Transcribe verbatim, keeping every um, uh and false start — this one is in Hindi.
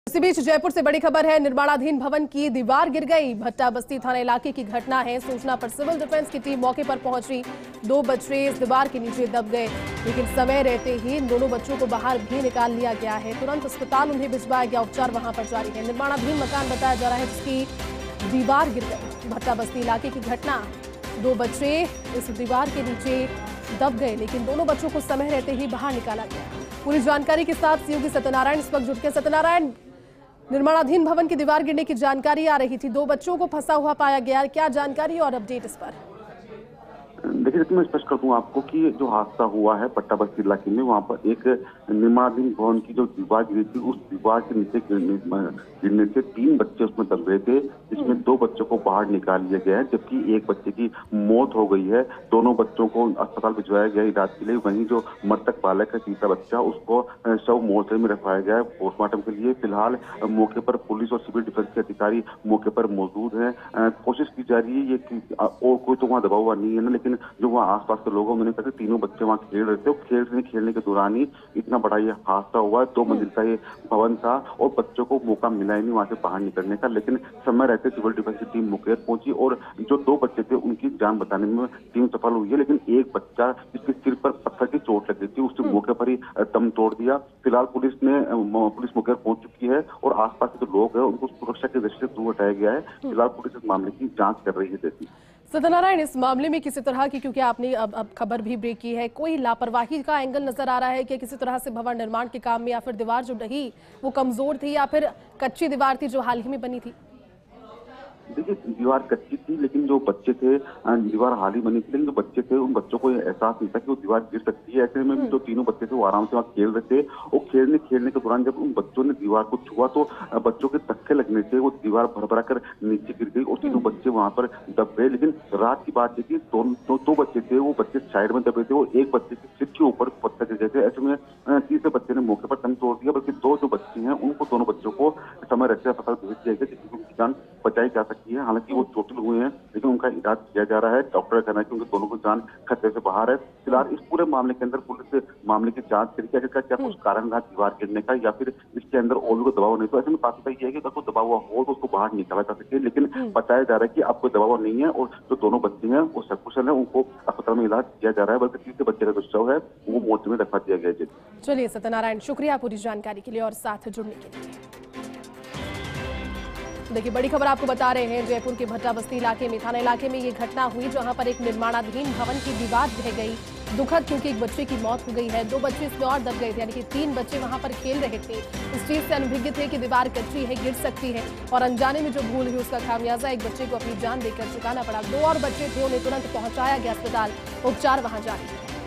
इसी बीच जयपुर से बड़ी खबर है। निर्माणाधीन भवन की दीवार गिर गई। भट्टा बस्ती थाना इलाके की घटना है। सूचना पर सिविल डिफेंस की टीम मौके पर पहुंची। दो बच्चे इस दीवार के नीचे दब गए, लेकिन समय रहते ही इन दोनों बच्चों को बाहर भी निकाल लिया गया है। तुरंत अस्पताल उन्हें भिजवाया गया। उपचार वहां पर जारी है। निर्माणाधीन मकान बताया जा रहा है जिसकी दीवार गिर गई। भट्टा बस्ती इलाके की घटना। दो बच्चे इस दीवार के नीचे दब गए, लेकिन दोनों बच्चों को समय रहते ही बाहर निकाला गया। पूरी जानकारी के साथ सीओ सत्यनारायण इस वक्त जुट के। सत्यनारायण, निर्माणाधीन भवन की दीवार गिरने की जानकारी आ रही थी, दो बच्चों को फंसा हुआ पाया गया, क्या जानकारी और अपडेट इस पर? देखिए, मैं स्पष्ट कर दूं आपको कि जो हादसा हुआ है पट्टा बस्ती इलाके में, वहां पर एक निर्माणाधीन भवन की जो दीवार गिरी थी, उस दीवार के नीचे गिरने से तीन बच्चे उसमें दब गए थे, जिसमें दो बच्चों को बाहर निकाल लिया गया है, जबकि एक बच्चे की मौत हो गई है। दोनों बच्चों को अस्पताल भिजवाया गया इलाज के लिए। वहीं जो मृतक बालक है, तीसरा बच्चा, उसको शव मोर्चर में रखवाया गया है पोस्टमार्टम के लिए। फिलहाल मौके पर पुलिस और सिविल डिफेंस के अधिकारी मौके पर मौजूद हैं। कोशिश की जा रही है ये कि और कोई तो वहाँ दबा हुआ नहीं है ना, लेकिन जो वहाँ आसपास के लोगों मैंने कहा तीनों बच्चे वहाँ खेल रहे थे, खेलने खेलने के दौरान ही इतना बड़ा ये हादसा हुआ। दो मंजिल का ये भवन था और बच्चों को मौका मिला ही नहीं वहाँ से बाहर निकलने का, लेकिन समय रहते सिविल डिफेंस की टीम मौके पर पहुंची और जो दो बच्चे थे उनकी जान बचाने में टीम सफल हुई है। लेकिन एक बच्चा जिसके सिर पर पत्थर की चोट लगी थी, उसने मौके पर ही दम तोड़ दिया। फिलहाल पुलिस ने पुलिस मौके पर पहुंच चुकी है और आसपास के जो लोग हैं उनको सुरक्षा की दृष्टि से दूर हटाया गया है। फिलहाल पुलिस इस मामले की जांच कर रही है। देखिए सत्यनारायण, इस मामले में किसी तरह की, क्योंकि आपने अब अब खबर भी ब्रेक की है, कोई लापरवाही का एंगल नजर आ रहा है कि किसी तरह से भवन निर्माण के काम में, या फिर दीवार जो रही वो कमजोर थी, या फिर कच्ची दीवार थी जो हाल ही में बनी थी? देखिए, दीवार कच्ची थी, लेकिन जो बच्चे थे, दीवार हाल ही बनी थी, लेकिन जो बच्चे थे उन बच्चों को एहसास नहीं था कि वो दीवार गिर सकती है। ऐसे में भी जो तीनों बच्चे थे वो आराम से वहाँ खेल रहे थे और खेलने खेलने के दौरान जब उन बच्चों ने दीवार को छुआ तो बच्चों के धक्के लगने से वो दीवार भरभरा कर नीचे गिर गई और तीनों बच्चे वहां पर दब गए। लेकिन रात की बात थी, दो, दो, दो बच्चे थे, वो बच्चे साइड में दबे थे और एक बच्चे के सिर के ऊपर पत्थर गिर गए थे। ऐसे में तीसरे बच्चे ने मौके पर दम तोड़ दिया, बल्कि दो जो बच्चे हैं उनको दोनों बच्चों को समय रहते अस्पताल भेज दिया गया, जिससे उनकी जान बचाई जा सकती है। हालांकि वो चोटिल हुए हैं, लेकिन उनका इलाज किया जा रहा है। डॉक्टर का कहना है कि उनके दोनों को जान खतरे से बाहर है। फिलहाल इस पूरे मामले के अंदर पुलिस मामले की जांच करेगी, आखिर क्या कुछ कारण रहा दीवार गिरने का, या फिर इसके अंदर और भी दबाव नहीं। तो ऐसे में काफी ये है कि अगर कोई दबाव हुआ हो तो उसको बाहर निकाला जा सके, लेकिन बताया जा रहा है कि अब कोई दबाव नहीं है और जो दोनों बच्चे हैं वो सकुशल है, उनको अस्पताल में इलाज किया जा रहा है। बल्कि तीसरे बच्चे का जो शव है वो मोर्चे में रखवा दिया गया है। चलिए सत्यनारायण, शुक्रिया पूरी जानकारी के लिए और साथ जुड़ने के लिए। देखिए, बड़ी खबर आपको बता रहे हैं। जयपुर के भट्टा बस्ती इलाके में, थाना इलाके में ये घटना हुई, जहां पर एक निर्माणाधीन भवन की दीवार ढह गई। दुखद, क्योंकि एक बच्चे की मौत हो गई है, दो बच्चे इसमें और दब गए थे, यानी कि तीन बच्चे वहां पर खेल रहे थे। इस चीज से अनभिज्ञ थे कि दीवार कच्ची है, गिर सकती है, और अनजाने में जो भूल हुई उसका खामियाजा एक बच्चे को अपनी जान देकर चुकाना पड़ा। दो और बच्चे थे, उन्हें तुरंत पहुंचाया गया अस्पताल। उपचार वहां जारी है।